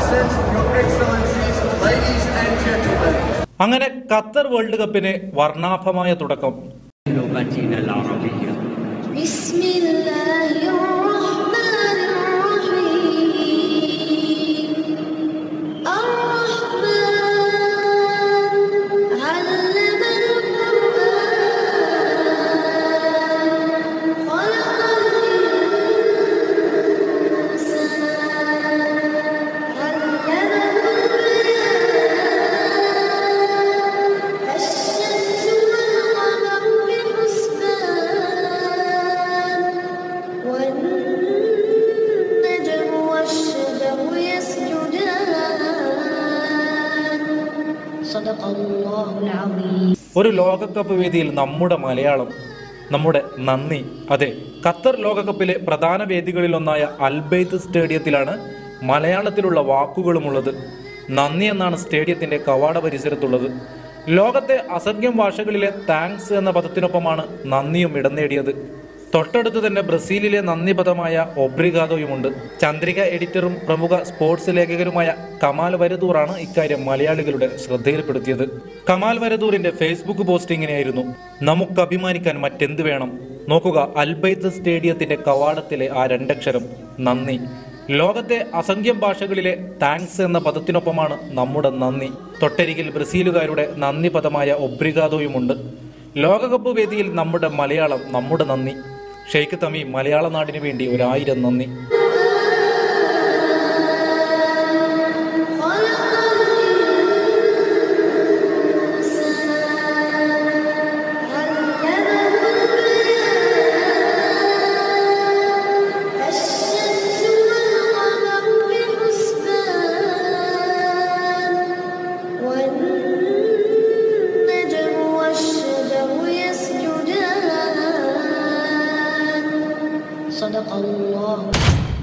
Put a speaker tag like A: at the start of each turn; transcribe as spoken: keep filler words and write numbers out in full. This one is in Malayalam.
A: present, Your Excellencies, ladies and gentlemen.
B: അങ്ങനെ ഖത്തർ വേൾഡ് കപ്പിന് വർണ്ണാഭമായ തുടക്കം. ഒരു ലോകകപ്പ് വേദിയിൽ നമ്മുടെ മലയാളം, നമ്മുടെ നന്ദി. അതെ, ഖത്തർ ലോകകപ്പിലെ പ്രധാന വേദികളിലൊന്നായ അൽബൈത്ത് സ്റ്റേഡിയത്തിലാണ് മലയാളത്തിലുള്ള വാക്കുകളുമുള്ളത്. നന്ദി എന്നാണ് സ്റ്റേഡിയത്തിന്റെ കവാട പരിസരത്തുള്ളത്. ലോകത്തെ അസംഖ്യം ഭാഷകളിലെ താങ്ക്സ് എന്ന പദത്തിനൊപ്പമാണ് നന്ദിയും ഇടം നേടിയത്. തൊട്ടടുത്ത് തന്നെ ബ്രസീലിലെ നന്ദി പദമായ ഒബ്രിഗാദോയുമുണ്ട്. ചന്ദ്രിക എഡിറ്ററും പ്രമുഖ സ്പോർട്സ് ലേഖകരുമായ കമാൽ വരദൂറാണ് ഇക്കാര്യം മലയാളികളുടെ ശ്രദ്ധയിൽപ്പെടുത്തിയത്. കമാൽ വരദൂറിന്റെ ഫേസ്ബുക്ക് പോസ്റ്റ് ഇങ്ങനെയായിരുന്നു: നമുക്ക് അഭിമാനിക്കാൻ മറ്റെന്ത് വേണം? നോക്കുക, അൽബൈത്ത് സ്റ്റേഡിയത്തിന്റെ കവാടത്തിലെ ആ രണ്ടക്ഷരം നന്ദി. ലോകത്തെ അസംഖ്യം ഭാഷകളിലെ താങ്ക്സ് എന്ന പദത്തിനൊപ്പമാണ് നമ്മുടെ നന്ദി. തൊട്ടരികിൽ ബ്രസീലുകാരുടെ നന്ദി പദമായ ഒബ്രിഗാദോയുമുണ്ട്. ലോകകപ്പ് വേദിയിൽ നമ്മുടെ മലയാളം, നമ്മുടെ നന്ദി. ഷെയ്ഖ് തമീം, മലയാള നാടിനു വേണ്ടി ഒരായിരം നന്ദി.
C: صدق الله.